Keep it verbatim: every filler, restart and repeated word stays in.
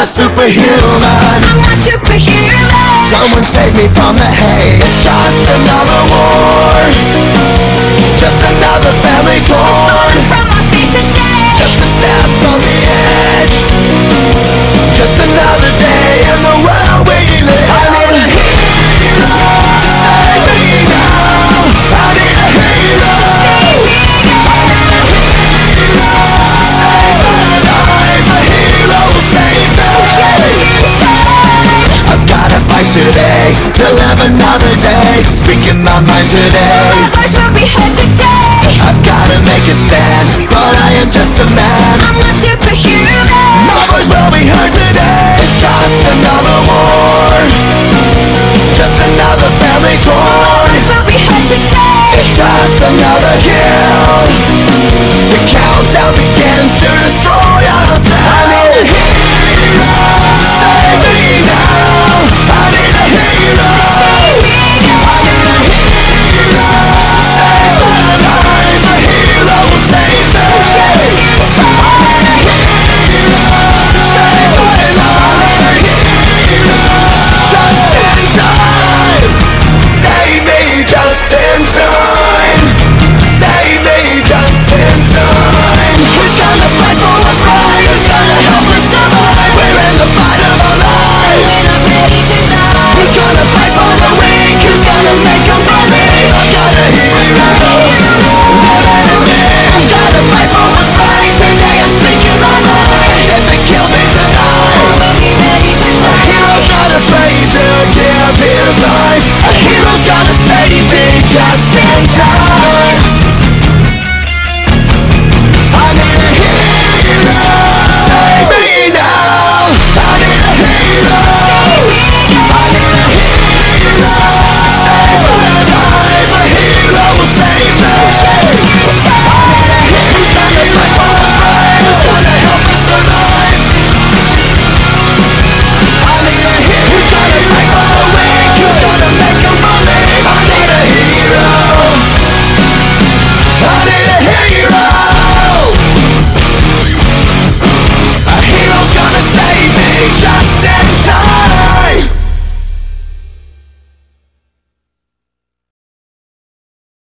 not superhuman. I'm not superhuman. Someone save me from the haze. Just another war, just another family torn. From my feet today. Just a step on the edge, just another day in the world we live. I need a hero to save me now. I need a hero to save me now. To save my life, a hero will save me. I've gotta fight today to live another day. Speaking my mind today. My voice will be heard today. I've gotta make a stand, but I am just a man.